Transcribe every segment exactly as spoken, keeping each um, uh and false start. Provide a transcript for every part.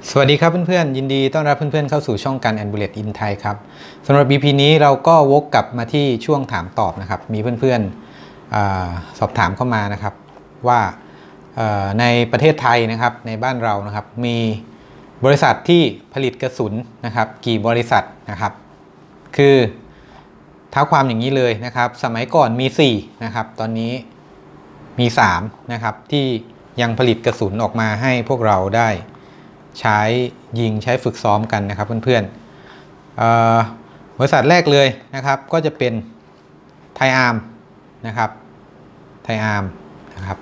สวัสดีครับเพื่อนๆยินดีต้อนรับเพื่อนๆเข้าสู่ช่องการแอนบูเลตอินไทยครับสำหรับ อี พี นี้เราก็วกกลับมาที่ช่วงถามตอบนะครับมีเพื่อนๆ อ, สอบถามเข้ามานะครับว่าในประเทศไทยนะครับในบ้านเรานะครับมีบริษัทที่ผลิตกระสุนนะครับกี่บริษัทนะครับคือเท้าความอย่างนี้เลยนะครับสมัยก่อนมีสี่นะครับตอนนี้มีสามนะครับที่ยังผลิตกระสุนออกมาให้พวกเราได้ใช้ยิงใช้ฝึกซ้อมกันนะครับเพื่อนๆบริษัทแรกเลยนะครับก็จะเป็นไทยอาร์มนะครับไทยอาร์มนะครับ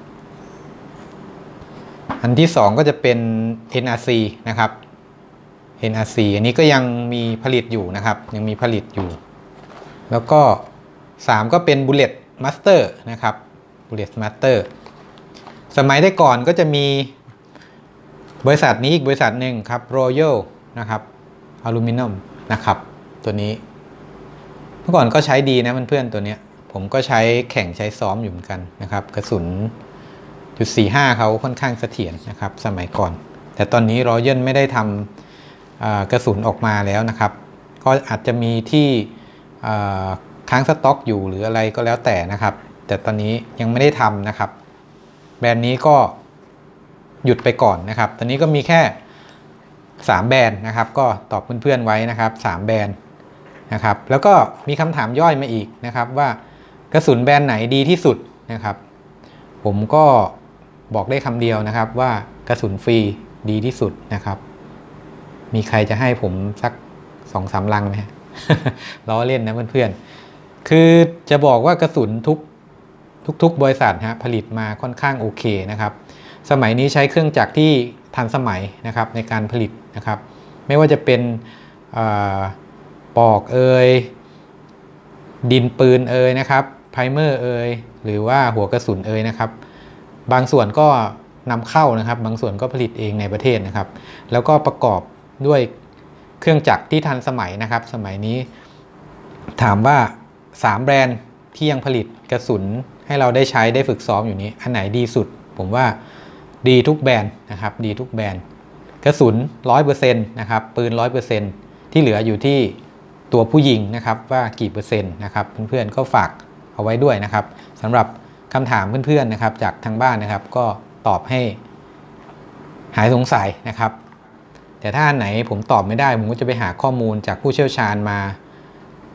อันที่สองก็จะเป็น เอ็น อาร์ ซี นะครับ เอ็น อาร์ ซี อันนี้ก็ยังมีผลิตอยู่นะครับยังมีผลิตอยู่แล้วก็สามก็เป็น Bullet Master นะครับ Bullet Master สมัยได้ก่อนก็จะมีบริษัทนี้อีกบริษัทหนึ่งครับ Royal นะครับ Aluminum นะครับตัวนี้เมื่อก่อนก็ใช้ดีนะเพื่อนๆตัวนี้ผมก็ใช้แข่งใช้ซ้อมอยู่เหมือนกันนะครับกระสุนจุดสี่ห้าเขาค่อนข้างเสถียรนะครับสมัยก่อนแต่ตอนนี้ Royal ไม่ได้ทำกระสุนออกมาแล้วนะครับก็อาจจะมีที่ค้างสต็อกอยู่หรืออะไรก็แล้วแต่นะครับแต่ตอนนี้ยังไม่ได้ทำนะครับแบรนด์นี้ก็หยุดไปก่อนนะครับตอนนี้ก็มีแค่สามแบรนด์นะครับก็ตอบเพื่อนๆไว้นะครับสามแบรนด์นะครับแล้วก็มีคำถามย่อยมาอีกนะครับว่ากระสุนแบรนด์ไหนดีที่สุดนะครับผมก็บอกได้คำเดียวนะครับว่ากระสุนฟรีดีที่สุดนะครับมีใครจะให้ผมสักสองสามลังไหม ล้อเล่นนะเพื่อนๆคือจะบอกว่ากระสุนทุกทุกๆบริษัทฮะผลิตมาค่อนข้างโอเคนะครับสมัยนี้ใช้เครื่องจักรที่ทันสมัยนะครับในการผลิตนะครับไม่ว่าจะเป็นปอกเอยดินปืนเอยนะครับไพรเมอร์เอยหรือว่าหัวกระสุนเอยนะครับบางส่วนก็นำเข้านะครับบางส่วนก็ผลิตเองในประเทศนะครับแล้วก็ประกอบด้วยเครื่องจักรที่ทันสมัยนะครับสมัยนี้ถามว่าสามแบรนด์ที่ยังผลิตกระสุนให้เราได้ใช้ได้ฝึกซ้อมอยู่นี้อันไหนดีสุดผมว่าดีทุกแบรนด์นะครับดีทุกแบรนด์กระสุน ร้อยเปอร์เซ็นต์ นะครับปืน ร้อยเปอร์เซ็นต์ ที่เหลืออยู่ที่ตัวผู้ยิงนะครับว่ากี่เปอร์เซ็นต์นะครับเพื่อนๆก็ฝากเอาไว้ด้วยนะครับสำหรับคำถามเพื่อนๆนะครับจากทางบ้านนะครับก็ตอบให้หายสงสัยนะครับแต่ถ้าอันไหนผมตอบไม่ได้ผมก็จะไปหาข้อมูลจากผู้เชี่ยวชาญมา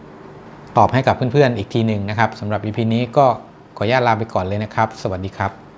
ตอบให้กับเพื่อนๆอีกทีหนึ่งนะครับสำหรับ อี พี นี้ก็ขออนุญาตลาไปก่อนเลยนะครับสวัสดีครับ